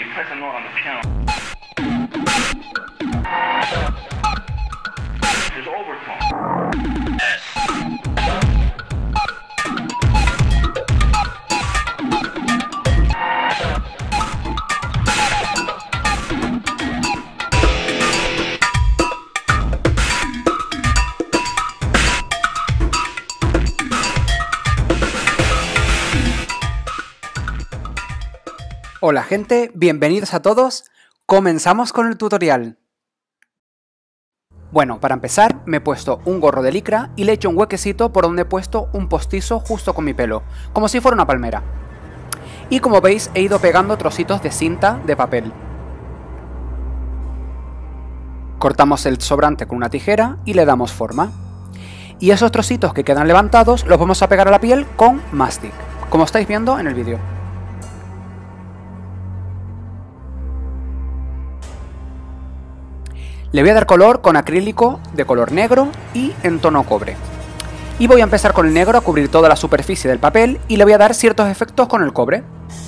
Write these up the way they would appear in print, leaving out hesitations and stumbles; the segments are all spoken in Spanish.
press a note on the piano. There's overtone. Hola gente, bienvenidos a todos. Comenzamos con el tutorial. Bueno, para empezar me he puesto un gorro de licra y le he hecho un huequecito por donde he puesto un postizo justo con mi pelo, como si fuera una palmera. Y como veis he ido pegando trocitos de cinta de papel. Cortamos el sobrante con una tijera y le damos forma. Y esos trocitos que quedan levantados los vamos a pegar a la piel con mastic, como estáis viendo en el vídeo. Le voy a dar color con acrílico de color negro y en tono cobre. Y voy a empezar con el negro a cubrir toda la superficie del papel y le voy a dar ciertos efectos con el cobre.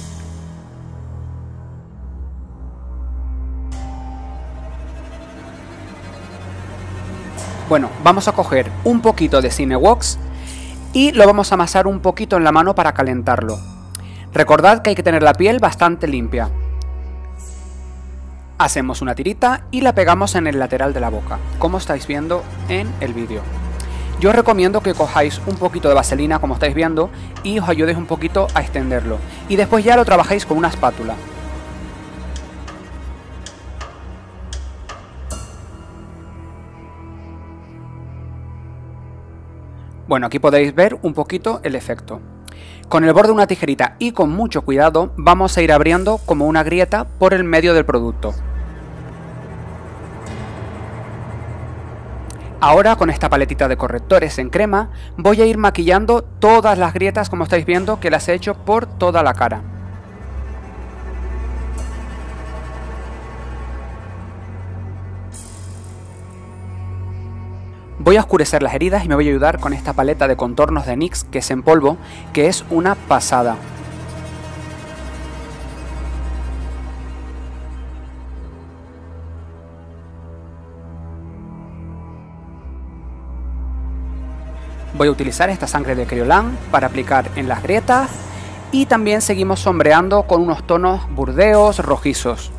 Bueno, vamos a coger un poquito de Cinewox y lo vamos a amasar un poquito en la mano para calentarlo. Recordad que hay que tener la piel bastante limpia. Hacemos una tirita y la pegamos en el lateral de la boca, como estáis viendo en el vídeo. Yo os recomiendo que cojáis un poquito de vaselina, como estáis viendo, y os ayudéis un poquito a extenderlo. Y después ya lo trabajéis con una espátula. Bueno, aquí podéis ver un poquito el efecto. Con el borde de una tijerita y con mucho cuidado vamos a ir abriendo como una grieta por el medio del producto. Ahora con esta paletita de correctores en crema voy a ir maquillando todas las grietas, como estáis viendo, que las he hecho por toda la cara. Voy a oscurecer las heridas y me voy a ayudar con esta paleta de contornos de NYX que es en polvo, que es una pasada. Voy a utilizar esta sangre de Kryolan para aplicar en las grietas y también seguimos sombreando con unos tonos burdeos rojizos.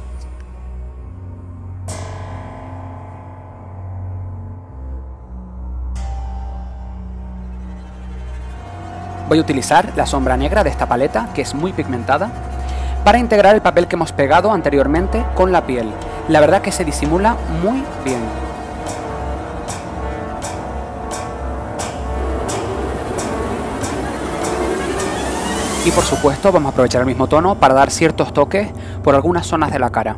Voy a utilizar la sombra negra de esta paleta, que es muy pigmentada, para integrar el papel que hemos pegado anteriormente con la piel. La verdad que se disimula muy bien. Y por supuesto vamos a aprovechar el mismo tono para dar ciertos toques por algunas zonas de la cara.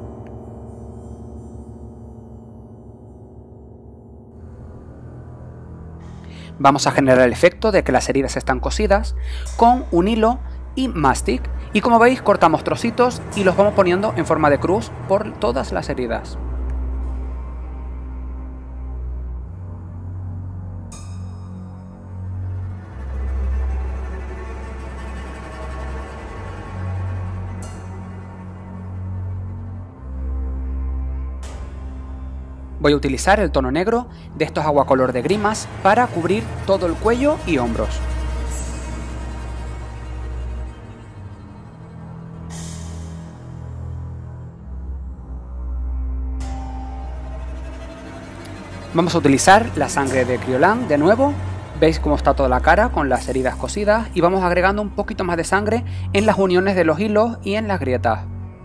Vamos a generar el efecto de que las heridas están cosidas con un hilo y mastic. Y como veis cortamos trocitos y los vamos poniendo en forma de cruz por todas las heridas. Voy a utilizar el tono negro de estos aguacolor de Grimas para cubrir todo el cuello y hombros. Vamos a utilizar la sangre de Kryolan de nuevo. Veis cómo está toda la cara con las heridas cosidas y vamos agregando un poquito más de sangre en las uniones de los hilos y en las grietas.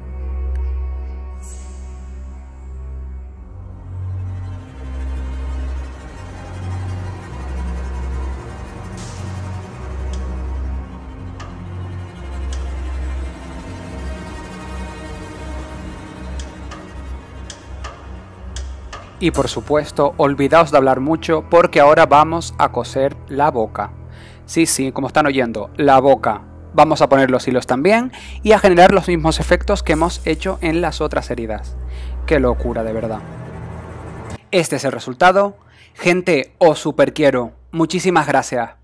Y por supuesto, olvidaos de hablar mucho porque ahora vamos a coser la boca. Sí, como están oyendo, la boca. Vamos a poner los hilos también y a generar los mismos efectos que hemos hecho en las otras heridas. ¡Qué locura, de verdad! Este es el resultado. Gente, os super quiero. Muchísimas gracias.